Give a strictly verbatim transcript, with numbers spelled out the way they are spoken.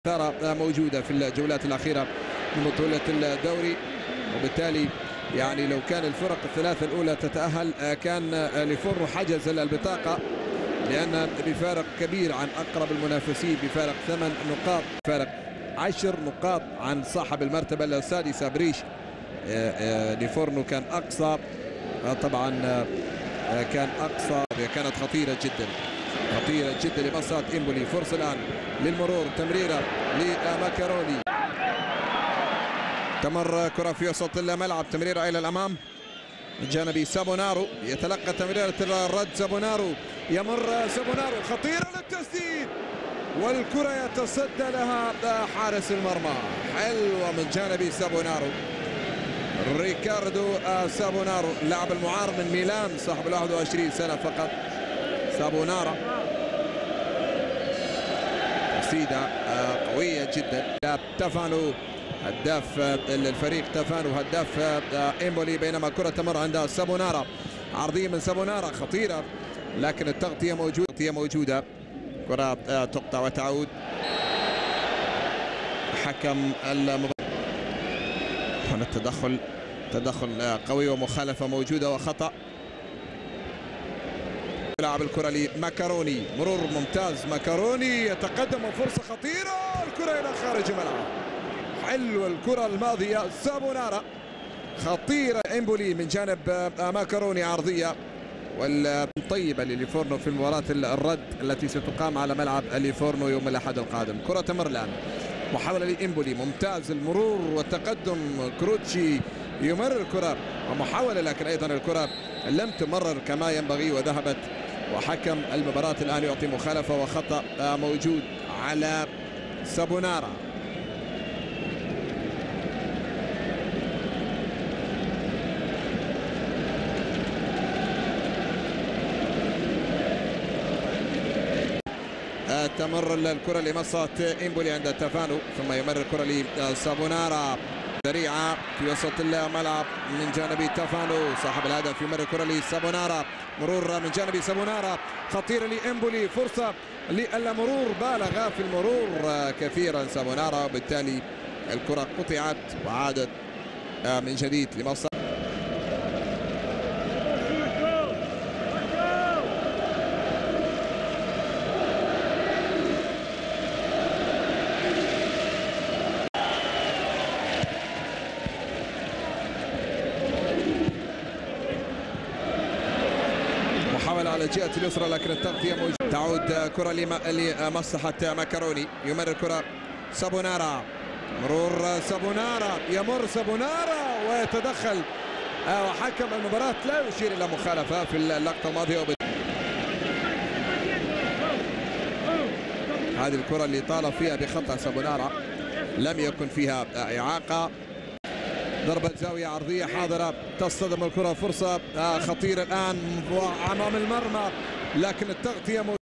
موجودة في الجولات الأخيرة من بطولة الدوري، وبالتالي يعني لو كان الفرق الثلاثة الأولى تتأهل كان ليفورنو حجز البطاقة، لأن بفارق كبير عن أقرب المنافسين، بفارق ثمان نقاط، فارق عشر نقاط عن صاحب المرتبة السادسة بريش. ليفورنو كان أقصى، طبعا كان أقصى، كانت خطيرة جدا خطيرة جدا لمصاد إمبولي. فرصة الآن للمرور، تمريرة لماكاروني، تمر كرة في وسط الملعب، تمريرة إلى الأمام من جانب سابونارو، يتلقى تمريرة الرد سابونارو، يمر سابونارو، خطيرة للتسديد والكرة يتصدى لها حارس المرمى. حلوة من جانب سابونارو، ريكاردو سابونارو، اللاعب المعار من ميلان، صاحب واحد وعشرين سنة فقط. سابونارا تسديدة قوية جدا. تافانو هداف الفريق، تافانو هداف إمبولي، بينما كرة تمر عند سابونارا، عرضية من سابونارا خطيرة، لكن التغطية موجودة، التغطية موجودة، كرة تقطع وتعود. حكم المباراة، هنا التدخل تدخل قوي ومخالفة موجودة وخطأ. يلعب الكرة لماكاروني، مرور ممتاز، ماكاروني يتقدم وفرصة خطيرة، الكرة إلى خارج الملعب. حلوة الكرة الماضية، سابونارا خطيرة، إمبولي من جانب ماكاروني، عرضية والطيبة لليفورنو في مباراة الرد التي ستقام على ملعب ليفورنو يوم الأحد القادم. كرة تمر الآن، محاولة لإمبولي، ممتاز المرور والتقدم، كروتشي يمرر الكرة ومحاولة، لكن أيضا الكرة لم تمرر كما ينبغي وذهبت، وحكم المباراة الآن يعطي مخالفة وخطأ موجود على سابونارا. تمر الكرة لمصة إمبولي عند تافانو، ثم يمرر الكرة لسابونارا، سريعة في وسط الملعب من جانب تافانو، صاحب الهدف يمرر الكرة لسابونارا، مرور من جانب سابونارا، خطيرة لإمبولي، فرصة للمرور، بالغ في المرور كثيرا سابونارا، وبالتالي الكرة قطعت وعادت من جديد لمصة. محاولة على الجهة اليسرى لكن التغطية موجودة. تعود كرة لمصلحة ماكاروني، يمرر الكرة سابونارا، مرور سابونارا، يمر سابونارا ويتدخل وحكم المباراة لا يشير إلى مخالفة في اللقطة الماضية. هذه الكرة اللي طالب فيها بخطأ سابونارا لم يكن فيها إعاقة. ضربة زاوية عرضية حاضرة، تصطدم الكرة، فرصة خطيرة الآن أمام المرمى، لكن التغطية